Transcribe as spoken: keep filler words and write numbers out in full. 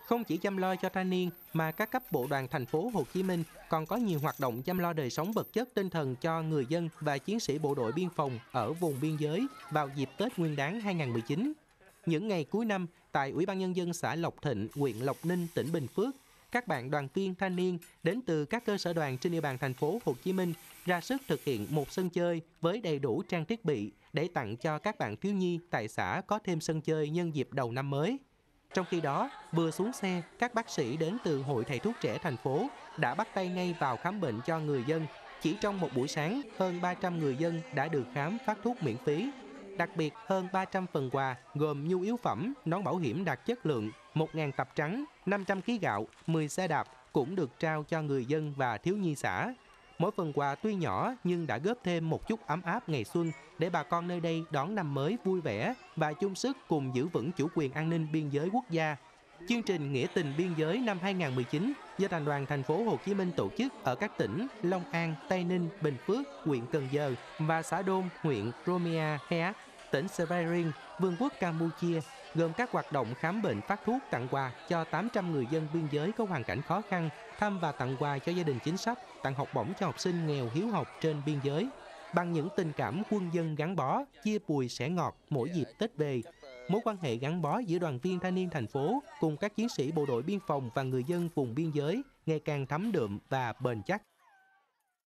Không chỉ chăm lo cho thanh niên mà các cấp bộ đoàn thành phố Hồ Chí Minh còn có nhiều hoạt động chăm lo đời sống vật chất tinh thần cho người dân và chiến sĩ bộ đội biên phòng ở vùng biên giới vào dịp Tết Nguyên đán hai không một chín. Những ngày cuối năm, tại Ủy ban Nhân dân xã Lộc Thịnh, huyện Lộc Ninh, tỉnh Bình Phước, các bạn đoàn viên thanh niên đến từ các cơ sở đoàn trên địa bàn thành phố Hồ Chí Minh ra sức thực hiện một sân chơi với đầy đủ trang thiết bị để tặng cho các bạn thiếu nhi tại xã có thêm sân chơi nhân dịp đầu năm mới. Trong khi đó, vừa xuống xe, các bác sĩ đến từ Hội Thầy thuốc trẻ thành phố đã bắt tay ngay vào khám bệnh cho người dân. Chỉ trong một buổi sáng, hơn ba trăm người dân đã được khám phát thuốc miễn phí. Đặc biệt, hơn ba trăm phần quà gồm nhu yếu phẩm, nón bảo hiểm đạt chất lượng, một nghìn tập trắng, năm trăm ki lô gạo, mười xe đạp cũng được trao cho người dân và thiếu nhi xã. Mỗi phần quà tuy nhỏ nhưng đã góp thêm một chút ấm áp ngày xuân để bà con nơi đây đón năm mới vui vẻ và chung sức cùng giữ vững chủ quyền an ninh biên giới quốc gia. Chương trình Nghĩa tình biên giới năm hai không một chín do Thành đoàn thành phố Hồ Chí Minh tổ chức ở các tỉnh Long An, Tây Ninh, Bình Phước, huyện Cần Giờ và xã Đôn, huyện Kromia Heat, tỉnh Severin, Vương quốc Campuchia, gồm các hoạt động khám bệnh phát thuốc tặng quà cho tám trăm người dân biên giới có hoàn cảnh khó khăn, thăm và tặng quà cho gia đình chính sách, tặng học bổng cho học sinh nghèo hiếu học trên biên giới. Bằng những tình cảm quân dân gắn bó, chia bùi sẻ ngọt mỗi dịp Tết về, mối quan hệ gắn bó giữa đoàn viên thanh niên thành phố cùng các chiến sĩ bộ đội biên phòng và người dân vùng biên giới ngày càng thấm đượm và bền chắc.